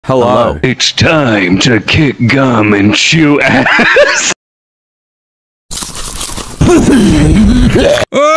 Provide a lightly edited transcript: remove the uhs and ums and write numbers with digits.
Hello. It's time to kick gum and chew ass.